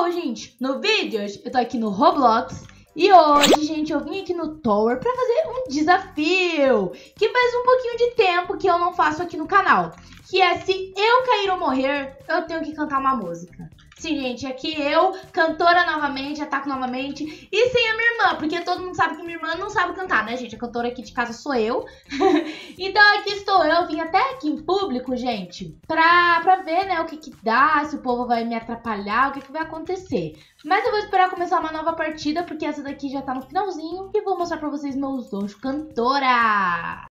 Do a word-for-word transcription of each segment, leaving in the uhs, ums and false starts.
Bom, gente, no vídeo hoje eu tô aqui no Roblox e hoje, gente, eu vim aqui no Tower pra fazer um desafio que faz um pouquinho de tempo que eu não faço aqui no canal, que é se eu cair ou morrer, eu tenho que cantar uma música. Sim, gente, aqui eu, cantora novamente, ataco novamente, e sem a minha irmã, porque todo mundo sabe que minha irmã não sabe cantar, né, gente? A cantora aqui de casa sou eu. Então aqui estou eu, vim até aqui em público, gente, pra, pra ver, né, o que que dá, se o povo vai me atrapalhar, o que que vai acontecer. Mas eu vou esperar começar uma nova partida, porque essa daqui já tá no finalzinho, e vou mostrar pra vocês meus dons de cantora.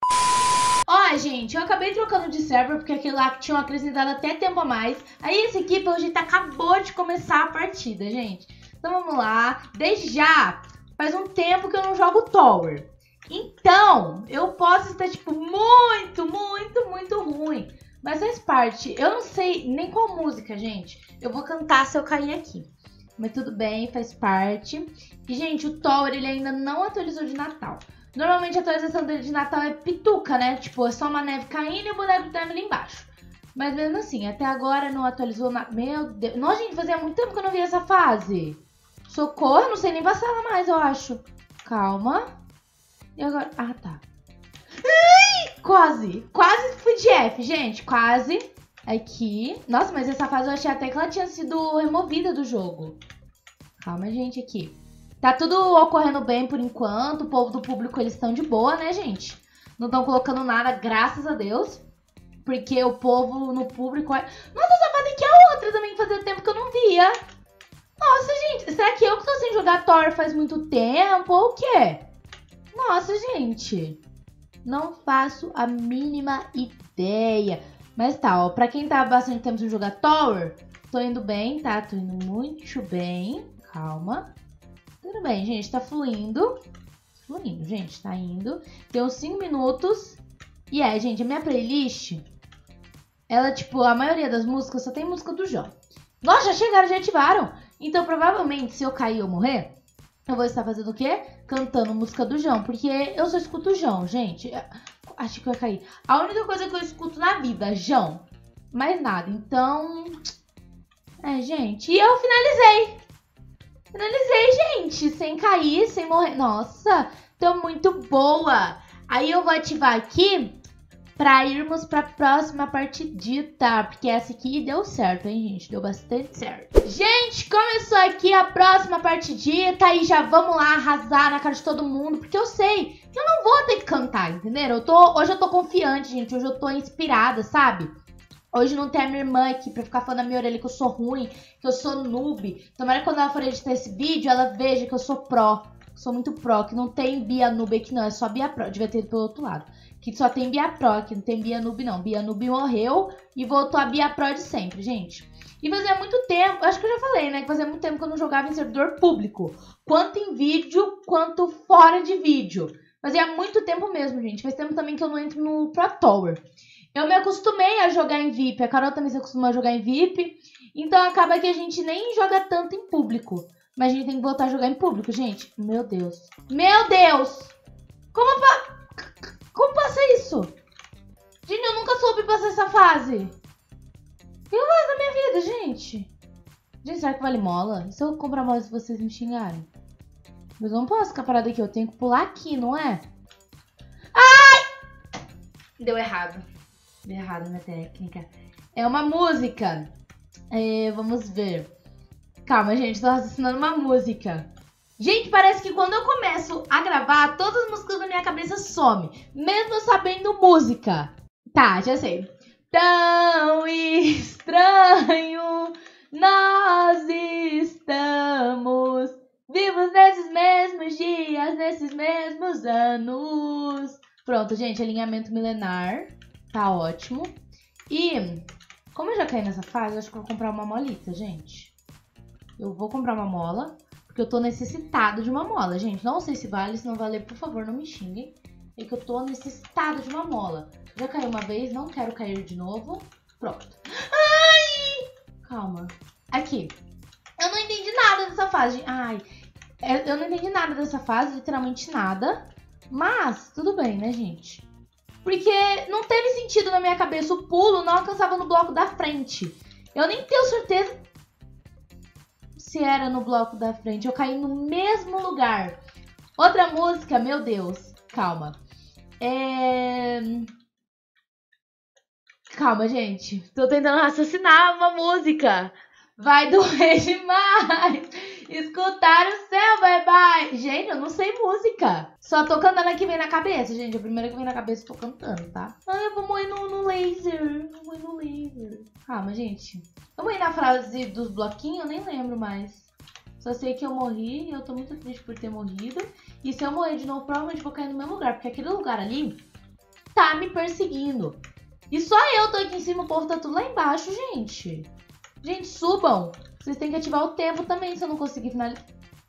Ó, gente, eu acabei trocando de server porque aquele lá que tinha acrescentado até tempo a mais. Aí esse aqui, pelo jeito, acabou de começar a partida, gente. Então vamos lá. Desde já, faz um tempo que eu não jogo Tower. Então, eu posso estar, tipo, muito, muito, muito ruim. Mas faz parte. Eu não sei nem qual música, gente. Eu vou cantar se eu cair aqui. Mas tudo bem, faz parte. E, gente, o Tower, ele ainda não atualizou de Natal. Normalmente a atualização dele de Natal é pituca, né? Tipo, é só uma neve caindo e o boneco do ali embaixo. Mas mesmo assim, até agora não atualizou nada. Meu Deus. Nossa, gente, fazia muito tempo que eu não via essa fase. Socorro, não sei nem passar ela mais, eu acho. Calma. E agora? Ah, tá. Ai, quase. Quase fui de F, gente. Quase. Aqui. Nossa, mas essa fase eu achei até que ela tinha sido removida do jogo. Calma, gente, aqui. Tá tudo ocorrendo bem por enquanto. O povo do público, eles estão de boa, né, gente? Não estão colocando nada, graças a Deus. Porque o povo no público... É... Nossa, essa fase aqui é outra também, que fazia tempo que eu não via. Nossa, gente. Será que eu que tô sem jogar Thor faz muito tempo ou o quê? Nossa, gente. Não faço a mínima ideia. Mas tá, ó. Pra quem tá bastante tempo sem jogar Thor, tô indo bem, tá? Tô indo muito bem. Calma. Tudo bem, gente, tá fluindo. Fluindo, gente, tá indo. Tem uns cinco minutos. E é, gente, a minha playlist, ela, tipo, a maioria das músicas só tem música do João. Nossa, já chegaram, já ativaram. Então, provavelmente, se eu cair ou morrer, eu vou estar fazendo o quê? Cantando música do João. Porque eu só escuto o João, gente. Acho que vai cair. A única coisa que eu escuto na vida, João. Mais nada. Então, é, gente. E eu finalizei. Finalizei, gente, sem cair, sem morrer. Nossa, tô muito boa. Aí eu vou ativar aqui pra irmos pra próxima partidita, porque essa aqui deu certo, hein, gente? Deu bastante certo. Gente, começou aqui a próxima partidita e já vamos lá arrasar na cara de todo mundo, porque eu sei que eu não vou ter que cantar, entendeu? Eu tô, hoje eu tô confiante, gente, hoje eu tô inspirada, sabe? Hoje não tem a minha irmã aqui pra ficar falando na minha orelha que eu sou ruim, que eu sou noob. Tomara que quando ela for editar esse vídeo, ela veja que eu sou pró. Sou muito pró, que não tem Bia noob aqui não, é só Bia pró. Devia ter ido pelo outro lado. Que só tem Bia pró, que não tem Bia noob não. Bia noob morreu e voltou a Bia pró de sempre, gente. E fazia muito tempo, acho que eu já falei, né, que fazia muito tempo que eu não jogava em servidor público. Quanto em vídeo, quanto fora de vídeo. Fazia muito tempo mesmo, gente. Faz tempo também que eu não entro no Pro Tower. Eu me acostumei a jogar em V I P, a Carol também se acostumou a jogar em V I P, então acaba que a gente nem joga tanto em público. Mas a gente tem que voltar a jogar em público, gente. Meu Deus. Meu Deus! Como, pa... Como passa isso? Gente, eu nunca soube passar essa fase. O que eu faço na minha vida, gente? Gente, será que vale mola? E se eu comprar mola se vocês me xingarem? Mas eu não posso ficar parada aqui, eu tenho que pular aqui, não é? Ai! Deu errado. Deu errado minha técnica. É uma música. É, vamos ver. Calma, gente. Tô raciocinando uma música. Gente, parece que quando eu começo a gravar, todas as músicas da minha cabeça somem. Mesmo eu sabendo música. Tá, já sei. Tão estranho nós estamos vivos nesses mesmos dias, nesses mesmos anos. Pronto, gente. Alinhamento milenar. Tá ótimo. E, como eu já caí nessa fase, eu acho que eu vou comprar uma molita, gente. Eu vou comprar uma mola, porque eu tô necessitado de uma mola, gente. Não sei se vale, se não valer, por favor, não me xinguem. É que eu tô necessitado de uma mola. Já caí uma vez, não quero cair de novo. Pronto. Ai! Calma. Aqui. Eu não entendi nada dessa fase, gente. Ai, eu não entendi nada dessa fase, literalmente nada. Mas, tudo bem, né, gente? Porque não teve sentido na minha cabeça. O pulo não alcançava no bloco da frente. Eu nem tenho certeza... se era no bloco da frente. Eu caí no mesmo lugar. Outra música, meu Deus. Calma. É... Calma, gente. Tô tentando raciocinar uma música. Vai doer demais. Escutar o céu, bye bye. Gente, eu não sei música. Só tô cantando a que vem na cabeça, gente. A primeira que vem na cabeça eu tô cantando, tá? Ah, eu vou morrer no, no laser. Eu vou morrer no laser. Calma, gente. Eu morri na frase dos bloquinhos, eu nem lembro mais. Só sei que eu morri e eu tô muito triste por ter morrido. E se eu morrer de novo, provavelmente vou cair no mesmo lugar. Porque aquele lugar ali tá me perseguindo. E só eu tô aqui em cima, o povo tá tudo lá embaixo, gente. Gente, subam. Vocês têm que ativar o tempo também, se eu não conseguir finalizar.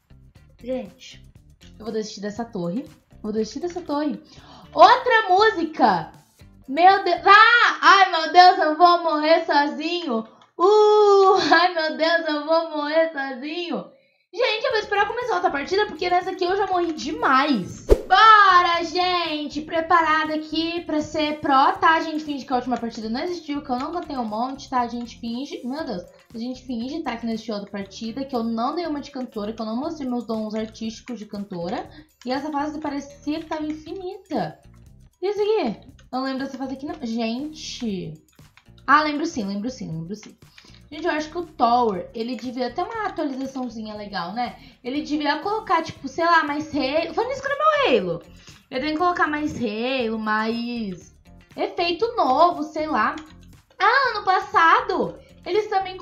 Gente, eu vou desistir dessa torre. Vou desistir dessa torre. Outra música. Meu Deus. Ah! Ai, meu Deus, eu vou morrer sozinho. Uh! Ai, meu Deus, eu vou morrer sozinho. Gente, eu vou esperar começar outra partida, porque nessa aqui eu já morri demais. Bora, gente! Preparada aqui pra ser pró, tá? A gente finge que a última partida não existiu, que eu não cantei um monte, tá? A gente finge... Meu Deus! A gente finge, tá? Que não existiu outra partida, que eu não dei uma de cantora, que eu não mostrei meus dons artísticos de cantora. E essa fase parecia que tava infinita. E isso aqui? Eu não lembro dessa fase aqui, não. Gente... Ah, lembro sim, lembro sim, lembro sim. Gente, eu acho que o Tower, ele devia ter uma atualizaçãozinha legal, né? Ele devia colocar, tipo, sei lá, mais Halo. Falando isso que no meu Halo. Ele tem que colocar mais Halo, mais efeito novo, sei lá. Ah, ano passado, eles também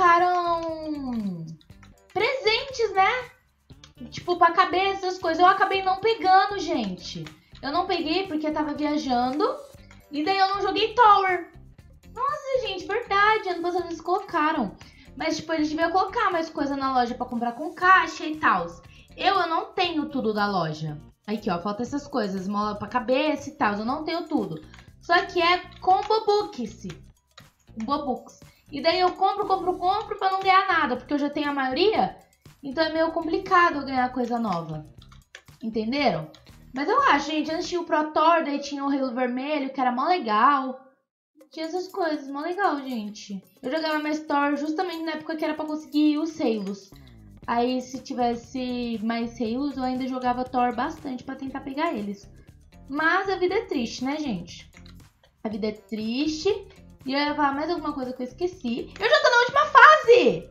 colocaram presentes, né? Tipo, pra cabeça, essas coisas. Eu acabei não pegando, gente. Eu não peguei porque eu tava viajando. E daí eu não joguei Tower. Nossa, gente, verdade. Ano passado eles colocaram. Mas, tipo, eles deviam colocar mais coisa na loja pra comprar com caixa e tal. Eu, eu não tenho tudo da loja. Aqui, ó, falta essas coisas. Mola pra cabeça e tal. Eu não tenho tudo. Só que é combo books. Bobooks. E daí eu compro, compro, compro pra não ganhar nada. Porque eu já tenho a maioria. Então é meio complicado eu ganhar coisa nova. Entenderam? Mas eu acho, gente. Antes tinha o Pro Tor, daí tinha o Halo Vermelho, que era mó legal. Tinha essas coisas, mó legal, gente. Eu jogava mais Thor justamente na época que era pra conseguir os Halos. Aí, se tivesse mais Halos, eu ainda jogava Thor bastante pra tentar pegar eles. Mas a vida é triste, né, gente? A vida é triste. E eu ia falar mais alguma coisa que eu esqueci. Eu já tô na última fase!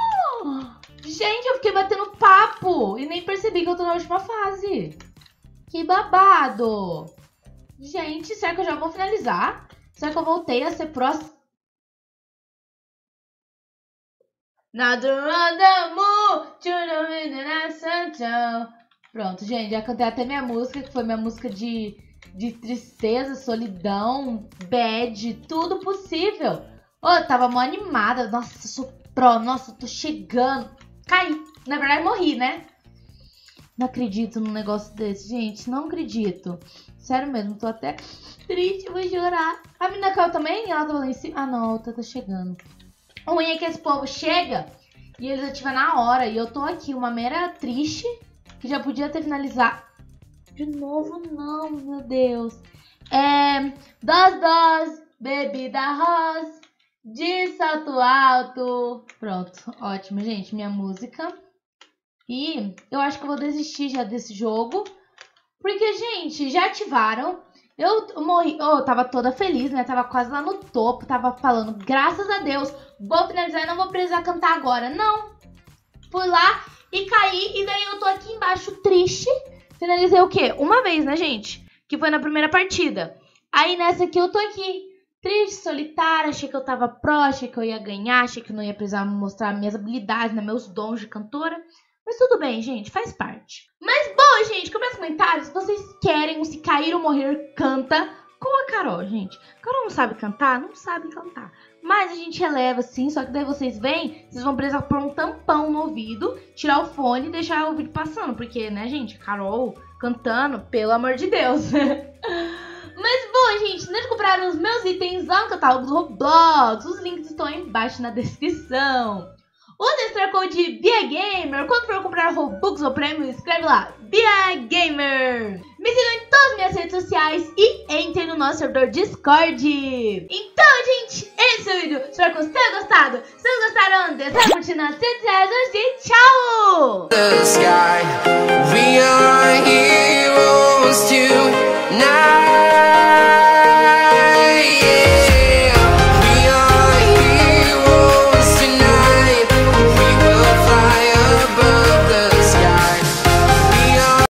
Oh! Gente, eu fiquei batendo papo e nem percebi que eu tô na última fase. Que babado! Gente, será que eu já vou finalizar? Será que eu voltei a ser próximo? Pronto, gente, já cantei até minha música, que foi minha música de, de tristeza, solidão, bad, tudo possível. Oh, eu tava mó animada. Nossa, sou pró, nossa, tô chegando. Caí. Na verdade, morri, né? Não acredito num negócio desse, gente. Não acredito. Sério mesmo, tô até triste, vou chorar. A menina caiu também? Ela tava lá em cima? Ah, não, a outra tá chegando. O ruim é que esse povo chega e eles ativam na hora. E eu tô aqui, uma mera triste, que já podia ter finalizado. De novo, não, meu Deus. É... Dos, dos, bebida rosa, de salto alto. Pronto, ótimo, gente, minha música. E eu acho que eu vou desistir já desse jogo. Porque, gente, já ativaram. Eu morri, oh, eu tava toda feliz, né? Tava quase lá no topo. Tava falando, graças a Deus, vou finalizar e não vou precisar cantar agora. Não. Fui lá e caí. E daí eu tô aqui embaixo triste. Finalizei o quê? Uma vez, né, gente? Que foi na primeira partida. Aí nessa aqui eu tô aqui. Triste, solitária. Achei que eu tava pró, achei que eu ia ganhar. Achei que eu não ia precisar mostrar minhas habilidades, né, meus dons de cantora. Mas tudo bem, gente, faz parte. Mas, bom, gente, comenta nos comentários se vocês querem um Se Cair ou Morrer canta com a Carol, gente. A Carol não sabe cantar? Não sabe cantar. Mas a gente releva, sim, só que daí vocês vêm, vocês vão precisar pôr um tampão no ouvido, tirar o fone e deixar o vídeo passando. Porque, né, gente, a Carol cantando, pelo amor de Deus. Mas, bom, gente, antes de comprar os meus itens lá no catálogo do Roblox, os links estão aí embaixo na descrição. Use extra code BIAGAMER. Quando for comprar Robux ou prêmio, escreve lá BIAGAMER. Me sigam em todas as minhas redes sociais e entrem no nosso servidor Discord. Então, gente, esse é o vídeo. Espero que vocês tenham gostado. Se vocês gostaram dessa curtida nas redes sociais e tchau! The sky, we are here.